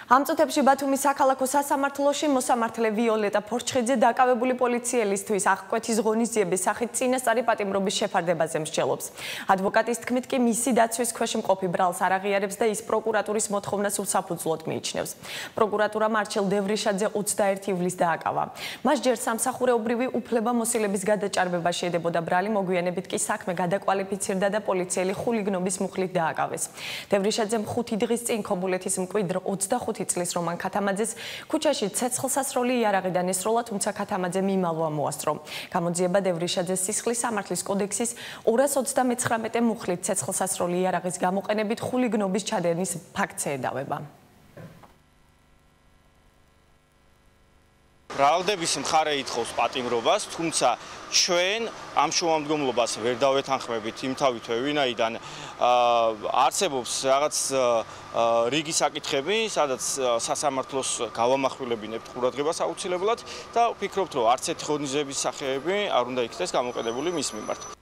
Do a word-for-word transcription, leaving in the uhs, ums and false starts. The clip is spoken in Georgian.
ამ წუთებში ბათუმის საქალაქო სასამართლოში მოსამართლე ვიოლეტა ფორჩხიძე დაკავებული პოლიციელისთვის აღკვეთის ღონისძიების სახით წინასწარი პატიმრობის შეფარდებაზე მსჯელობს. ადვოკატის თქმით კი მისი დაცვის ქვეშ მყოფი ბრალს არ აღიარებს და ის პროკურატურის მოთხოვნას უსაფუძვლოდ მიიჩნევს. პროკურატურამ არჩილ დევრიშაძე ოცდაერთი ივლისს დააკავა. მას ჯერ სამსახურეობრივი უფლებამოსილების გადაჭარბება შეედებოდა ბრალი, მოგვიანებით კი საქმე გადაკვალიფიცირდა და პოლიციელი ხულიგნობის მუხლით დააკავეს. დევრიშაძემ ხუთი დღის წინ ქობულეთის მკვიდრ ოცდახუთი წლის რომან ქათამაძეს ქუჩაში ცეცხლსასროლი იარაღიდან ესროლა, თუმცა ქათამაძე მიმალვა მოასწრო. გამოძიება დევრიშაძეს სისხლის სამართლის კოდექსის ორას ოცდამეცხრამეტე მუხლით ცეცხლსასროლი იარაღის გამოყენებით ხულიგნობის ჩადენის ფაქტზე ედავება. ბრალდების მხარე ითხოვს პატიმრობას, თუმცა ჩვენ ამ შუამდგომლობას ვერ დავეთანხმებით იმთავითვე, ვინაიდან არსებობს რაღაც რიგი საკითხები, სადაც სასამართლოს გავამახვილებინებთ ყურადღებას აუცილებლად და ვფიქრობთ, რომ არც ერთი ღონისძიების სახეები არ უნდა იქნეს გამოყენებული მის მიმართ.